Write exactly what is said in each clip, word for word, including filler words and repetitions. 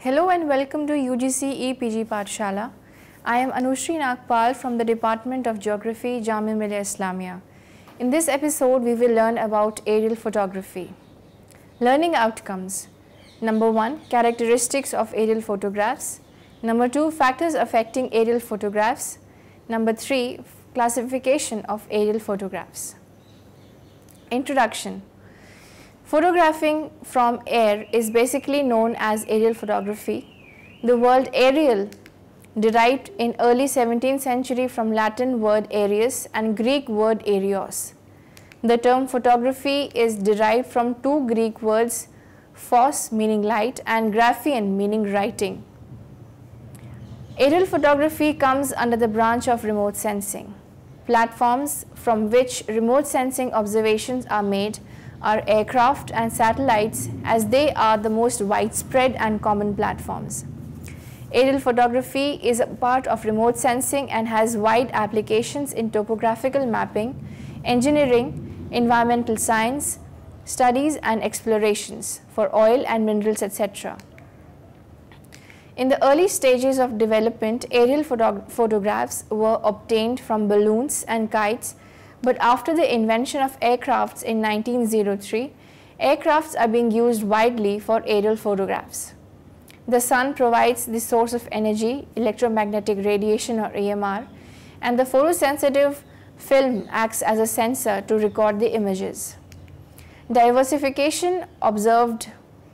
Hello and welcome to U G C E P G Pathshala. I am Anushri Nagpal from the Department of Geography, Jamia Millia Islamia. In this episode, we will learn about aerial photography. Learning outcomes. Number one, characteristics of aerial photographs. Number two, factors affecting aerial photographs. Number three, classification of aerial photographs. Introduction. Photographing from air is basically known as aerial photography. The word aerial derived in early seventeenth century from Latin word aerius and Greek word aerios. The term photography is derived from two Greek words, phos meaning light and graphein meaning writing. Aerial photography comes under the branch of remote sensing. Platforms from which remote sensing observations are made are aircraft and satellites, as they are the most widespread and common platforms. Aerial photography is a part of remote sensing and has wide applications in topographical mapping, engineering, environmental science, studies and explorations for oil and minerals, et cetera. In the early stages of development, aerial photo photographs were obtained from balloons and kites, but after the invention of aircrafts in nineteen oh three, aircrafts are being used widely for aerial photographs. The sun provides the source of energy, electromagnetic radiation or E M R, and the photosensitive film acts as a sensor to record the images. Diversification observed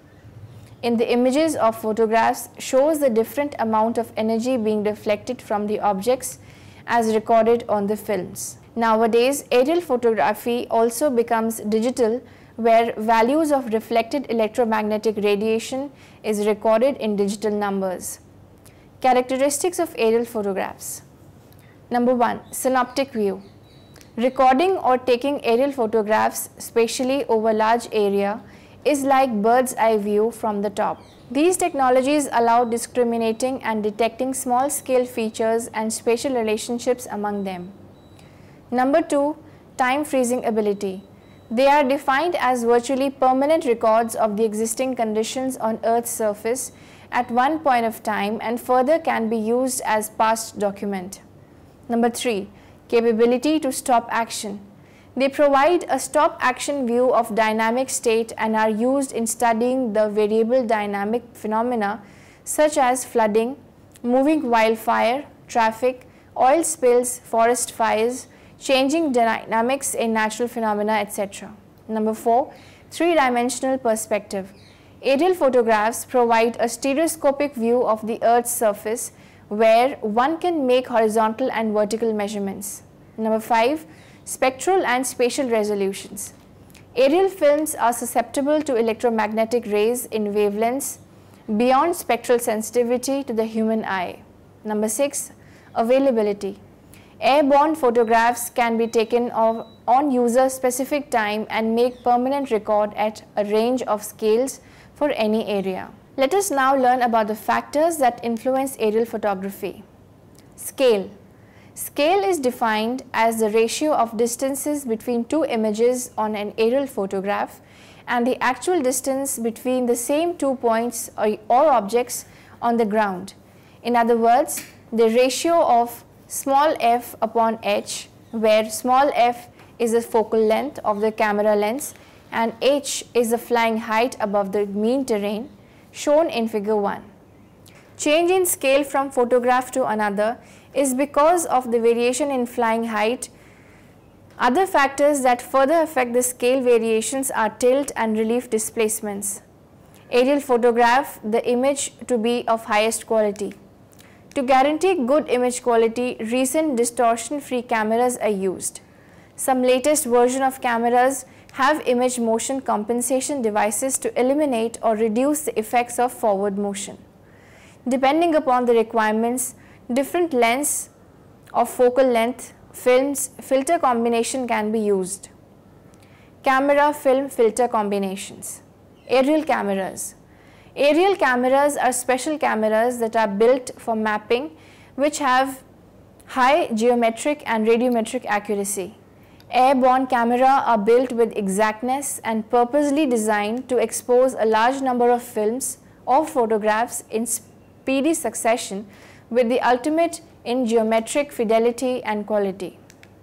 in the images of photographs shows the different amount of energy being deflected from the objects as recorded on the films. Nowadays, aerial photography also becomes digital, where values of reflected electromagnetic radiation is recorded in digital numbers. Characteristics of aerial photographs. Number one, synoptic view. Recording or taking aerial photographs spatially over large area is like bird's eye view from the top. These technologies allow discriminating and detecting small scale features and spatial relationships among them. Number two, time freezing ability. They are defined as virtually permanent records of the existing conditions on Earth's surface at one point of time and further can be used as past document. Number three, capability to stop action. They provide a stop action view of dynamic state and are used in studying the variable dynamic phenomena such as flooding, moving wildfire, traffic, oil spills, forest fires, changing dynamics in natural phenomena, et cetera. Number four, three-dimensional perspective. Aerial photographs provide a stereoscopic view of the Earth's surface where one can make horizontal and vertical measurements. Number five, spectral and spatial resolutions. Aerial films are susceptible to electromagnetic rays in wavelengths beyond spectral sensitivity to the human eye. Number six, availability. Airborne photographs can be taken of, on user-specific time and make permanent record at a range of scales for any area. Let us now learn about the factors that influence aerial photography. Scale. Scale is defined as the ratio of distances between two images on an aerial photograph and the actual distance between the same two points or, or objects on the ground. In other words, the ratio of small f upon h, where small f is the focal length of the camera lens and h is the flying height above the mean terrain, shown in figure one. Change in scale from photograph to another is because of the variation in flying height. Other factors that further affect the scale variations are tilt and relief displacements. Aerial photograph the image to be of highest quality. To guarantee good image quality, recent distortion-free cameras are used. Some latest version of cameras have image motion compensation devices to eliminate or reduce the effects of forward motion. Depending upon the requirements, different lengths of focal length, films, filter combination can be used. Camera film filter combinations. Aerial cameras. Aerial cameras are special cameras that are built for mapping, which have high geometric and radiometric accuracy. Airborne cameras are built with exactness and purposely designed to expose a large number of films of photographs in speedy succession with the ultimate in geometric fidelity and quality.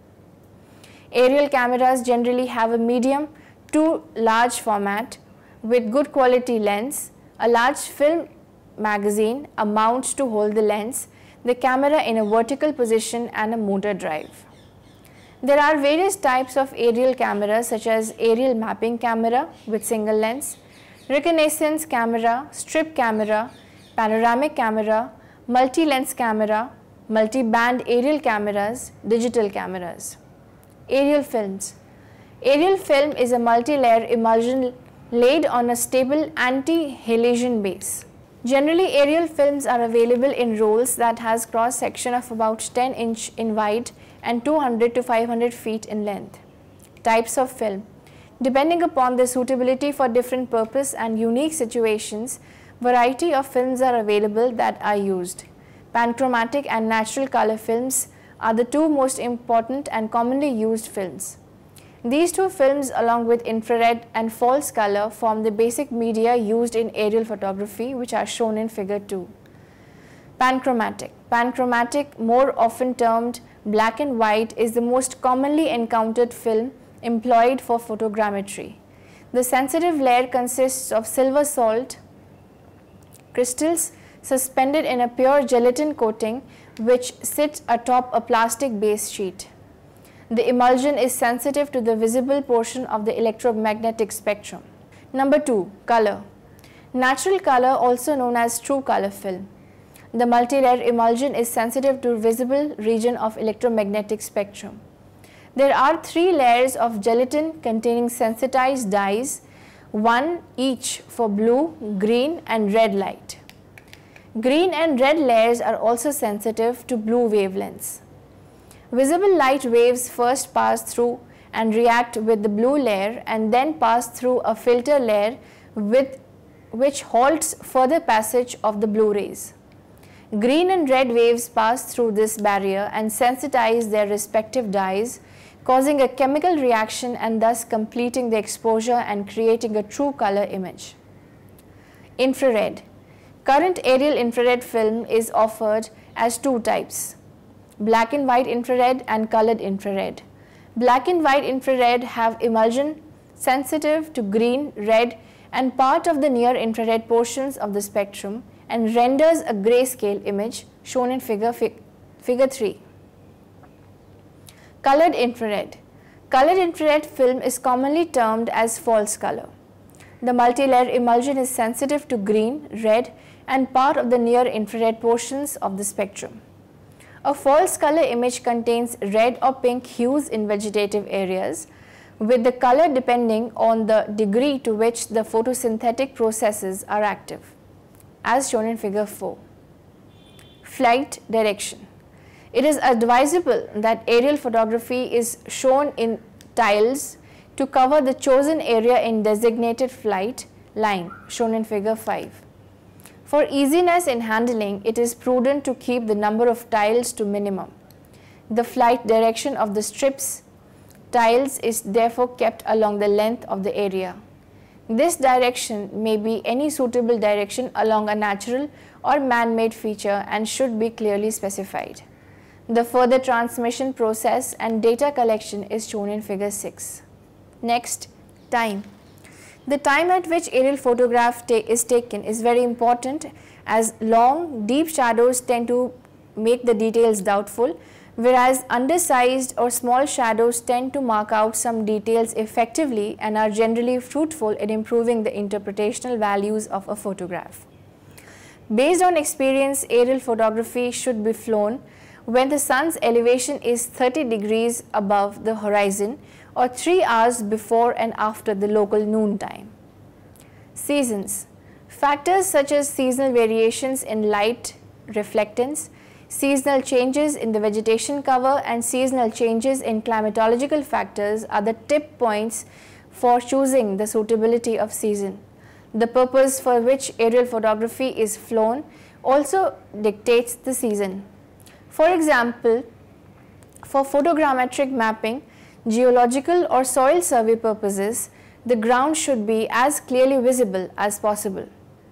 Aerial cameras generally have a medium to large format with good quality lens, a large film magazine, a mount to hold the lens, the camera in a vertical position and a motor drive. There are various types of aerial cameras such as aerial mapping camera with single lens, reconnaissance camera, strip camera, panoramic camera, multi-lens camera, multi-band aerial cameras, digital cameras. Aerial films. Aerial film is a multi-layer emulsion laid on a stable anti-halogen base. Generally, aerial films are available in rolls that has cross-section of about ten inch in wide and two hundred to five hundred feet in length. Types of film. Depending upon the suitability for different purpose and unique situations, variety of films are available that are used. Panchromatic and natural color films are the two most important and commonly used films. These two films along with infrared and false color form the basic media used in aerial photography, which are shown in figure two. Panchromatic. Panchromatic, more often termed black and white, is the most commonly encountered film employed for photogrammetry. The sensitive layer consists of silver salt crystals suspended in a pure gelatin coating which sits atop a plastic base sheet. The emulsion is sensitive to the visible portion of the electromagnetic spectrum. Number two, color. Natural color, also known as true color film. The multi-layer emulsion is sensitive to visible region of electromagnetic spectrum. There are three layers of gelatin containing sensitized dyes, one each for blue, green and red light. Green and red layers are also sensitive to blue wavelengths. Visible light waves first pass through and react with the blue layer and then pass through a filter layer with which halts further passage of the blue rays. Green and red waves pass through this barrier and sensitize their respective dyes, causing a chemical reaction and thus completing the exposure and creating a true color image. Infrared. Current aerial infrared film is offered as two types: black and white infrared and colored infrared. Black and white infrared have emulsion sensitive to green, red and part of the near infrared portions of the spectrum and renders a grayscale image shown in figure, fig, figure three. Colored infrared. Colored infrared film is commonly termed as false color. The multi-layer emulsion is sensitive to green, red and part of the near infrared portions of the spectrum. A false color image contains red or pink hues in vegetative areas, with the color depending on the degree to which the photosynthetic processes are active, as shown in figure four. Flight direction. It is advisable that aerial photography is shown in tiles to cover the chosen area in designated flight line, shown in figure five. For easiness in handling, it is prudent to keep the number of tiles to minimum. The flight direction of the strips tiles is therefore kept along the length of the area. This direction may be any suitable direction along a natural or man-made feature and should be clearly specified. The further transmission process and data collection is shown in figure six. Next, time. The time at which aerial photograph ta is taken is very important, as long, deep shadows tend to make the details doubtful, whereas undersized or small shadows tend to mark out some details effectively and are generally fruitful in improving the interpretational values of a photograph. Based on experience, aerial photography should be flown when the sun's elevation is thirty degrees above the horizon or three hours before and after the local noon time. Seasons. Factors such as seasonal variations in light reflectance, seasonal changes in the vegetation cover and seasonal changes in climatological factors are the tip points for choosing the suitability of season. The purpose for which aerial photography is flown also dictates the season. For example, for photogrammetric mapping, geological or soil survey purposes, the ground should be as clearly visible as possible.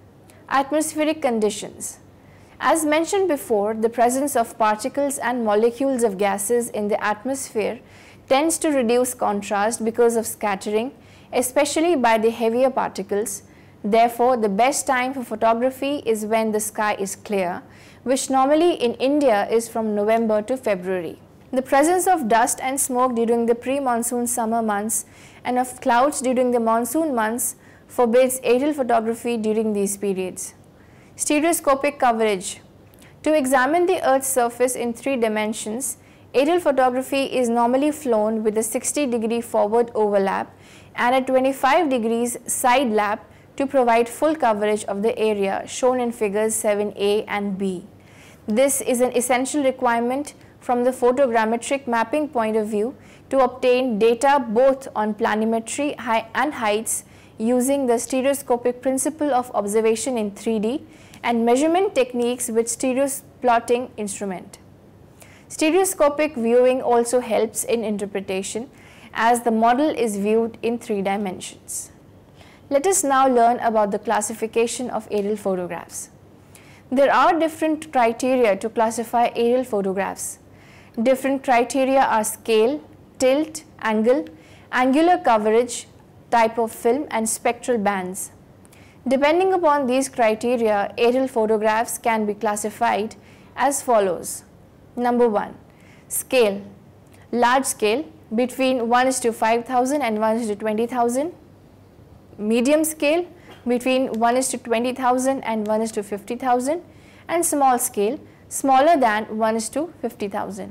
Atmospheric conditions. As mentioned before, the presence of particles and molecules of gases in the atmosphere tends to reduce contrast because of scattering, especially by the heavier particles. Therefore, the best time for photography is when the sky is clear, which normally in India is from November to February. The presence of dust and smoke during the pre-monsoon summer months and of clouds during the monsoon months forbids aerial photography during these periods. Stereoscopic coverage. To examine the Earth's surface in three dimensions, aerial photography is normally flown with a sixty degree forward overlap and a twenty-five degrees side lap to provide full coverage of the area shown in figures seven A and B. This is an essential requirement from the photogrammetric mapping point of view to obtain data both on planimetry and heights using the stereoscopic principle of observation in three D and measurement techniques with stereoplotting instrument. Stereoscopic viewing also helps in interpretation as the model is viewed in three dimensions. Let us now learn about the classification of aerial photographs. There are different criteria to classify aerial photographs. Different criteria are scale, tilt, angle, angular coverage, type of film and spectral bands. Depending upon these criteria, aerial photographs can be classified as follows. Number one, scale. Large scale between one is to five thousand and one is to twenty thousand. Medium scale between one is to twenty thousand and one is to fifty thousand, and small scale smaller than one is to fifty thousand.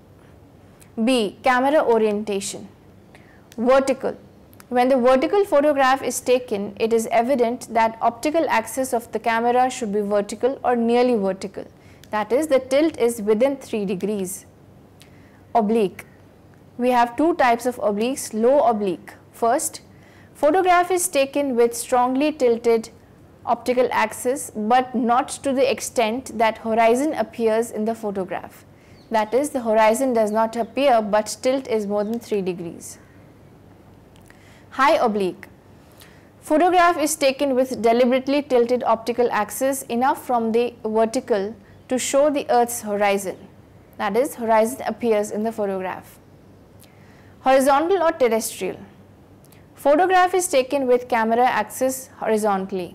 B. Camera orientation. Vertical. When the vertical photograph is taken, it is evident that optical axis of the camera should be vertical or nearly vertical. That is, the tilt is within three degrees. Oblique. We have two types of obliques, low oblique. First, photograph is taken with strongly tilted optical axis but not to the extent that horizon appears in the photograph. That is, the horizon does not appear but tilt is more than three degrees. High oblique. Photograph is taken with deliberately tilted optical axis enough from the vertical to show the Earth's horizon. That is, horizon appears in the photograph. Horizontal or terrestrial. Photograph is taken with camera axis horizontally.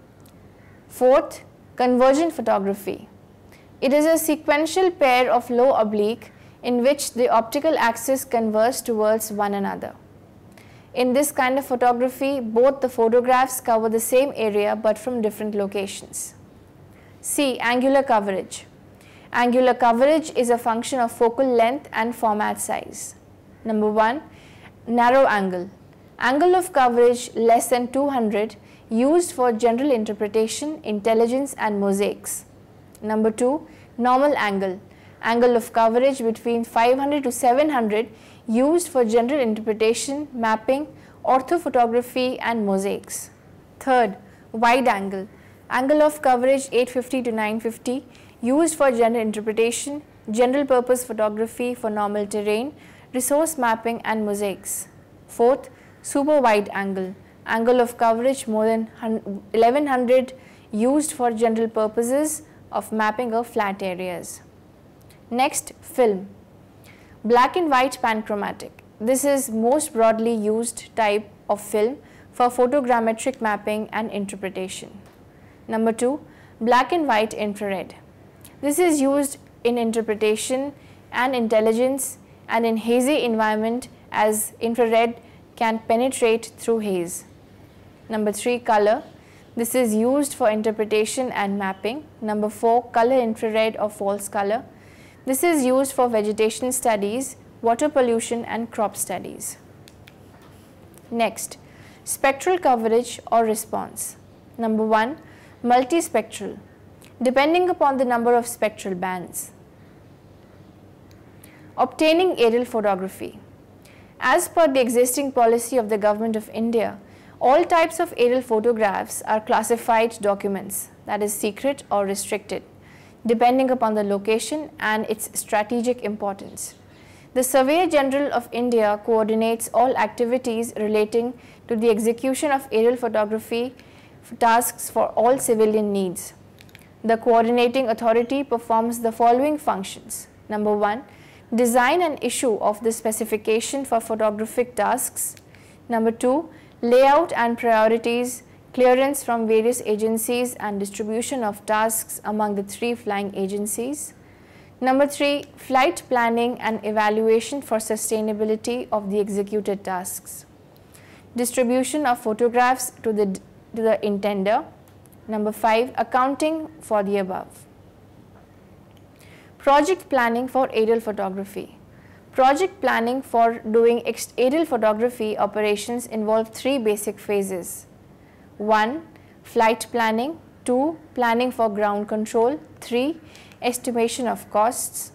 Fourth, convergent photography. It is a sequential pair of low oblique in which the optical axis converges towards one another. In this kind of photography, both the photographs cover the same area but from different locations. C. Angular coverage. Angular coverage is a function of focal length and format size. Number one, narrow angle. Angle of coverage less than two hundred used for general interpretation, intelligence and mosaics. Number two, normal angle. Angle of coverage between five hundred to seven hundred used for general interpretation, mapping, orthophotography and mosaics. Third, wide angle. Angle of coverage eight fifty to nine fifty used for general interpretation, general purpose photography for normal terrain, resource mapping and mosaics. Fourth, super wide angle. Angle of coverage more than eleven hundred used for general purposes of mapping of flat areas. Next, film. Black and white panchromatic. This is most broadly used type of film for photogrammetric mapping and interpretation. Number two, black and white infrared. This is used in interpretation and intelligence and in hazy environment as infrared can penetrate through haze. Number three, color. This is used for interpretation and mapping. Number four, color infrared or false color. This is used for vegetation studies, water pollution and crop studies. Next, spectral coverage or response. Number one, multispectral, depending upon the number of spectral bands. Obtaining aerial photography. As per the existing policy of the Government of India, all types of aerial photographs are classified documents, that is secret or restricted, depending upon the location and its strategic importance. The Surveyor General of India coordinates all activities relating to the execution of aerial photography tasks for all civilian needs. The coordinating authority performs the following functions. Number one, design and issue of the specification for photographic tasks. Number two, layout and priorities, clearance from various agencies and distribution of tasks among the three flying agencies. Number three, flight planning and evaluation for sustainability of the executed tasks. Distribution of photographs to the, to the intender. Number five, accounting for the above. Project planning for aerial photography. Project planning for doing aerial photography operations involve three basic phases. one. Flight planning. two. Planning for ground control. three. Estimation of costs.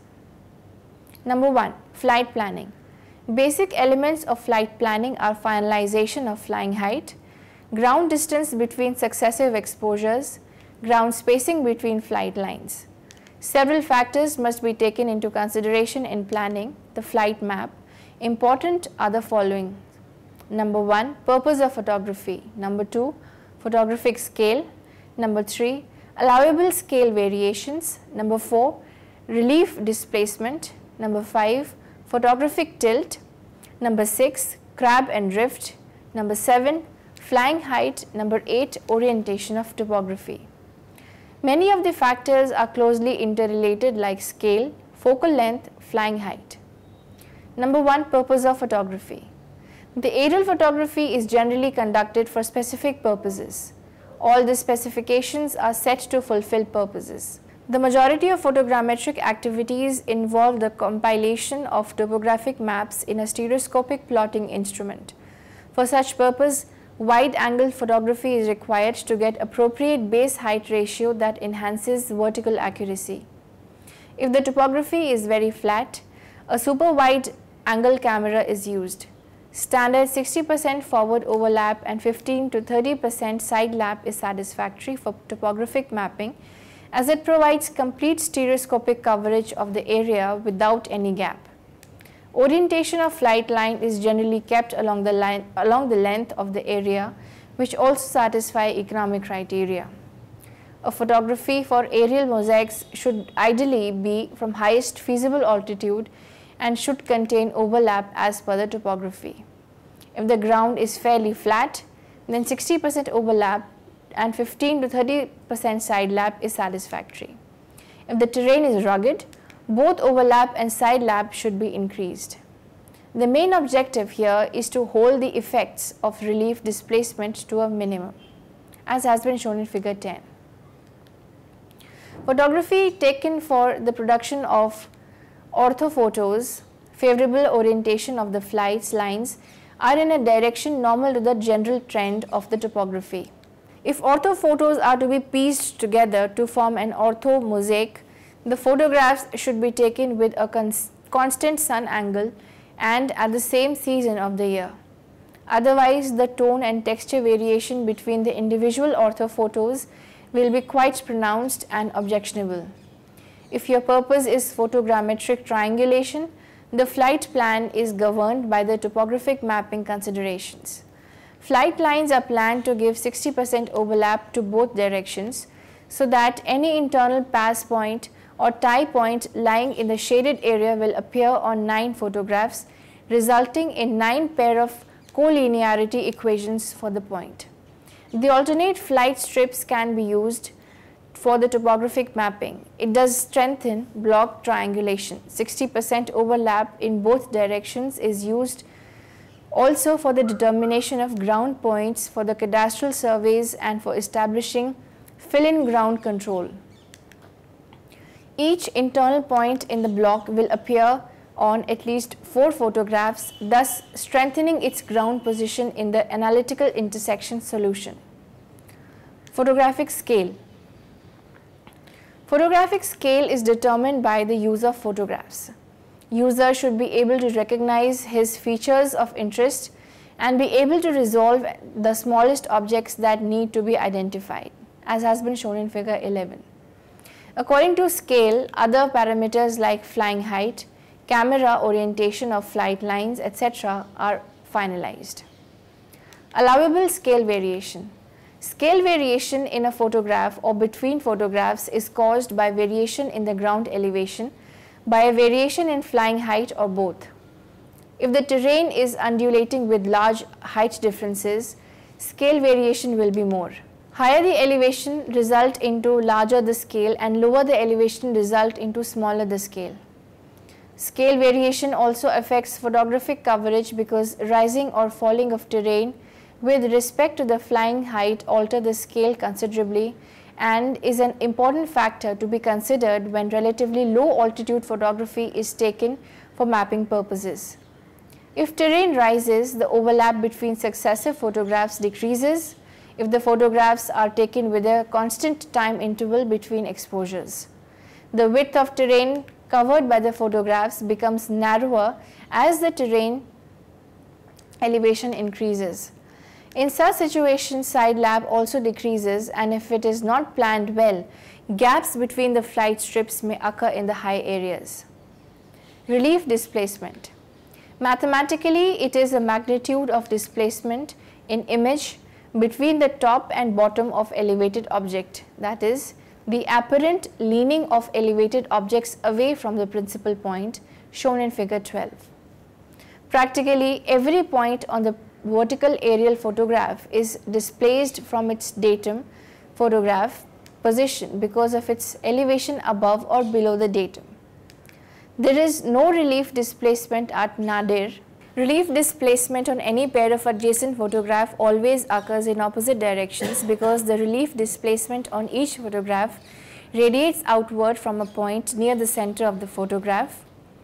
Number one. Flight planning. Basic elements of flight planning are finalization of flying height, ground distance between successive exposures, ground spacing between flight lines. Several factors must be taken into consideration in planning the flight map. Important are the following. Number one, purpose of photography. Number two, photographic scale. Number three, allowable scale variations. Number four, relief displacement. Number five, photographic tilt. Number six, crab and drift. Number seven, flying height. Number eight, orientation of topography. Many of the factors are closely interrelated like scale, focal length, flying height. Number one, purpose of photography. The aerial photography is generally conducted for specific purposes. All the specifications are set to fulfill purposes. The majority of photogrammetric activities involve the compilation of topographic maps in a stereoscopic plotting instrument. For such purpose, wide-angle photography is required to get appropriate base height ratio that enhances vertical accuracy. If the topography is very flat, a super wide angle camera is used. Standard sixty percent forward overlap and fifteen to thirty percent side lap is satisfactory for topographic mapping, as it provides complete stereoscopic coverage of the area without any gap. Orientation of flight line is generally kept along the line along the length of the area, which also satisfy economic criteria. A photography for aerial mosaics should ideally be from highest feasible altitude and should contain overlap as per the topography. If the ground is fairly flat, then sixty percent overlap and fifteen to thirty percent side lap is satisfactory. If the terrain is rugged, both overlap and side lap should be increased. The main objective here is to hold the effects of relief displacement to a minimum, as has been shown in figure ten. Photography taken for the production of orthophotos, favorable orientation of the flight lines, are in a direction normal to the general trend of the topography. If orthophotos are to be pieced together to form an ortho mosaic, the photographs should be taken with a cons constant sun angle and at the same season of the year. Otherwise, the tone and texture variation between the individual orthophotos will be quite pronounced and objectionable. If your purpose is photogrammetric triangulation, the flight plan is governed by the topographic mapping considerations. Flight lines are planned to give sixty percent overlap to both directions so that any internal pass point or tie point lying in the shaded area will appear on nine photographs, resulting in nine pair of collinearity equations for the point. The alternate flight strips can be used for the topographic mapping. It does strengthen block triangulation. sixty percent overlap in both directions is used also for the determination of ground points for the cadastral surveys and for establishing fill-in ground control. Each internal point in the block will appear on at least four photographs, thus strengthening its ground position in the analytical intersection solution. Photographic scale. Photographic scale is determined by the use of photographs. User should be able to recognize his features of interest and be able to resolve the smallest objects that need to be identified, as has been shown in figure eleven. According to scale, other parameters like flying height, camera orientation of flight lines, et cetera are finalized. Allowable scale variation. Scale variation in a photograph or between photographs is caused by variation in the ground elevation, by a variation in flying height, or both. If the terrain is undulating with large height differences, scale variation will be more. Higher the elevation result into larger the scale, and lower the elevation result into smaller the scale. Scale variation also affects photographic coverage because rising or falling of terrain with respect to the flying height alter the scale considerably and is an important factor to be considered when relatively low altitude photography is taken for mapping purposes. If terrain rises, the overlap between successive photographs decreases if the photographs are taken with a constant time interval between exposures. The width of terrain covered by the photographs becomes narrower as the terrain elevation increases. In such situations, side lap also decreases, and if it is not planned well, gaps between the flight strips may occur in the high areas. Relief displacement. Mathematically, it is a magnitude of displacement in image between the top and bottom of elevated object, that is, the apparent leaning of elevated objects away from the principal point shown in figure twelve. Practically every point on the vertical aerial photograph is displaced from its datum photograph position because of its elevation above or below the datum. There is no relief displacement at nadir. Relief displacement on any pair of adjacent photograph always occurs in opposite directions because the relief displacement on each photograph radiates outward from a point near the center of the photograph.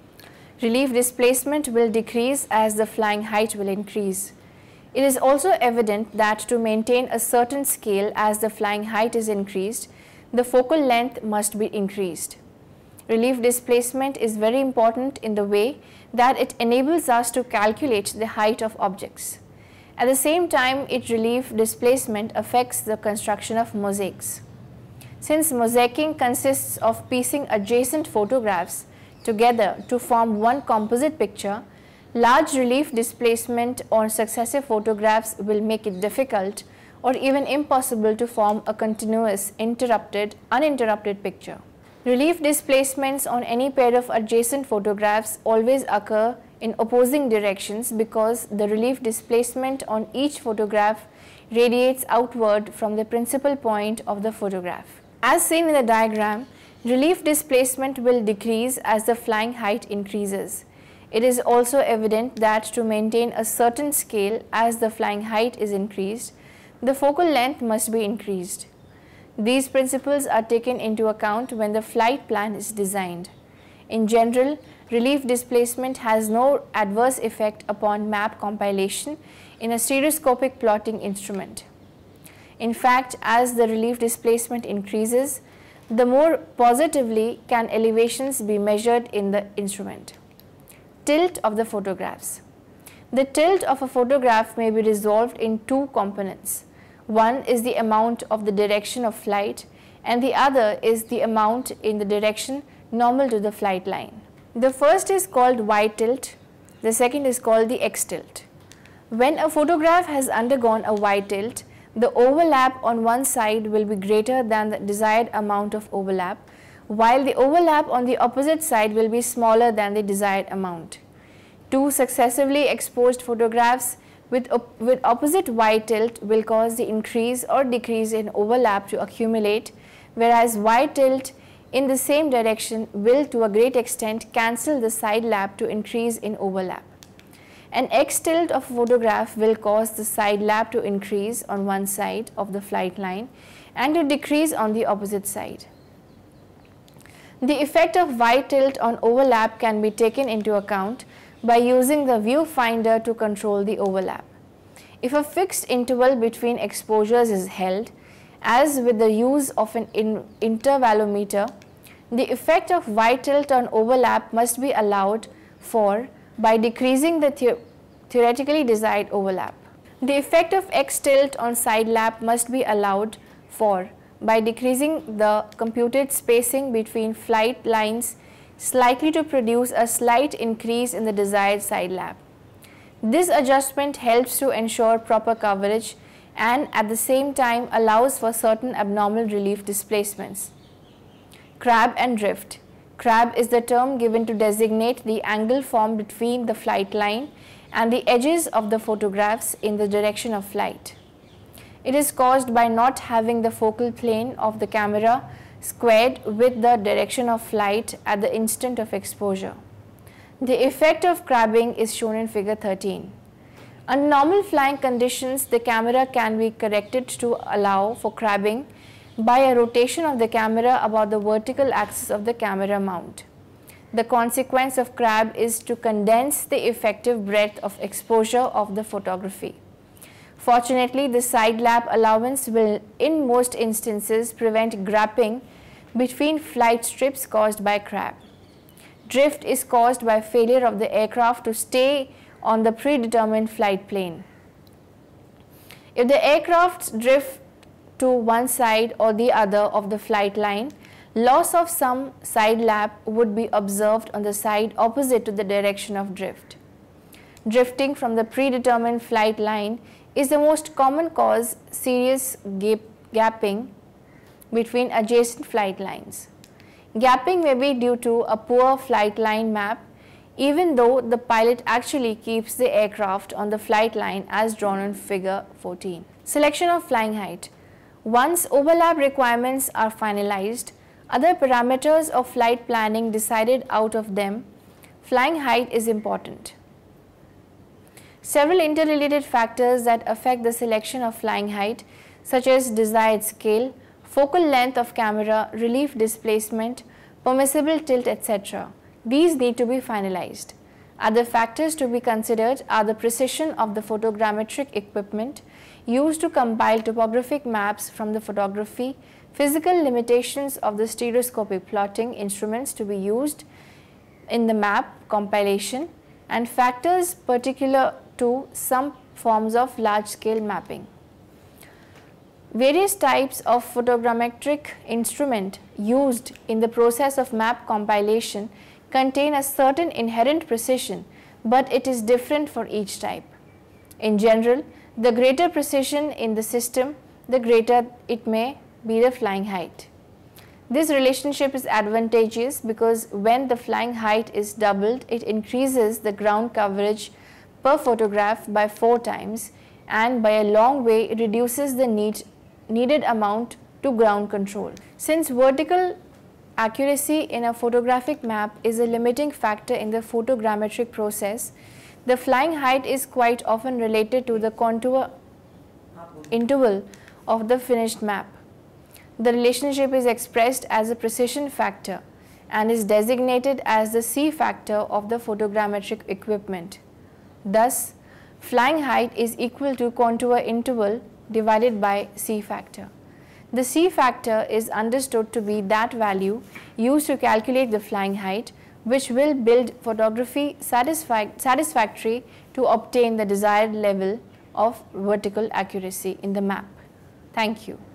Relief displacement will decrease as the flying height will increase. It is also evident that to maintain a certain scale as the flying height is increased, the focal length must be increased. Relief displacement is very important in the way that it enables us to calculate the height of objects. At the same time, its relief displacement affects the construction of mosaics. Since mosaicing consists of piecing adjacent photographs together to form one composite picture, large relief displacement on successive photographs will make it difficult or even impossible to form a continuous, interrupted, uninterrupted picture. Relief displacements on any pair of adjacent photographs always occur in opposing directions because the relief displacement on each photograph radiates outward from the principal point of the photograph. As seen in the diagram, relief displacement will decrease as the flying height increases. It is also evident that to maintain a certain scale as the flying height is increased, the focal length must be increased. These principles are taken into account when the flight plan is designed. In general, relief displacement has no adverse effect upon map compilation in a stereoscopic plotting instrument. In fact, as the relief displacement increases, the more positively can elevations be measured in the instrument. Tilt of the photographs. The tilt of a photograph may be resolved in two components. One is the amount of the direction of flight and the other is the amount in the direction normal to the flight line. The first is called Y tilt, the second is called the X tilt. When a photograph has undergone a Y tilt, the overlap on one side will be greater than the desired amount of overlap, while the overlap on the opposite side will be smaller than the desired amount. Two successively exposed photographs with, op with opposite Y tilt will cause the increase or decrease in overlap to accumulate, whereas Y tilt in the same direction will to a great extent cancel the side lap to increase in overlap. An X tilt of a photograph will cause the side lap to increase on one side of the flight line and to decrease on the opposite side. The effect of Y tilt on overlap can be taken into account by using the viewfinder to control the overlap. If a fixed interval between exposures is held, as with the use of an in intervalometer, the effect of Y tilt on overlap must be allowed for by decreasing the, the theoretically desired overlap. The effect of X tilt on side lap must be allowed for by decreasing the computed spacing between flight lines slightly to produce a slight increase in the desired side lap. This adjustment helps to ensure proper coverage and at the same time allows for certain abnormal relief displacements. Crab and drift. Crab is the term given to designate the angle formed between the flight line and the edges of the photographs in the direction of flight. It is caused by not having the focal plane of the camera squared with the direction of flight at the instant of exposure. The effect of crabbing is shown in figure thirteen. Under normal flying conditions, the camera can be corrected to allow for crabbing by a rotation of the camera about the vertical axis of the camera mount. The consequence of crab is to condense the effective breadth of exposure of the photography. Fortunately, the side lap allowance will in most instances prevent grapping between flight strips caused by crab. Drift is caused by failure of the aircraft to stay on the predetermined flight plane. If the aircraft drift to one side or the other of the flight line, loss of some side lap would be observed on the side opposite to the direction of drift. Drifting from the predetermined flight line is the most common cause serious gap gapping between adjacent flight lines. Gapping may be due to a poor flight line map, even though the pilot actually keeps the aircraft on the flight line as drawn in figure fourteen. Selection of flying height. Once overlap requirements are finalized, other parameters of flight planning decided out of them, flying height is important. Several interrelated factors that affect the selection of flying height, such as desired scale, focal length of camera, relief displacement, permissible tilt, et cetera. These need to be finalized. Other factors to be considered are the precision of the photogrammetric equipment used to compile topographic maps from the photography, physical limitations of the stereoscopic plotting instruments to be used in the map compilation, and factors particular to some forms of large-scale mapping. Various types of photogrammetric instrument used in the process of map compilation contain a certain inherent precision, but it is different for each type. In general, the greater precision in the system, the greater it may be the flying height. This relationship is advantageous because when the flying height is doubled, it increases the ground coverage per photograph by four times and by a long way reduces the need, needed amount to ground control. Since vertical accuracy in a photographic map is a limiting factor in the photogrammetric process, the flying height is quite often related to the contour interval of the finished map. The relationship is expressed as a precision factor and is designated as the C factor of the photogrammetric equipment. Thus, flying height is equal to contour interval divided by C factor. The C factor is understood to be that value used to calculate the flying height, which will build photography satisfi- satisfactory to obtain the desired level of vertical accuracy in the map. Thank you.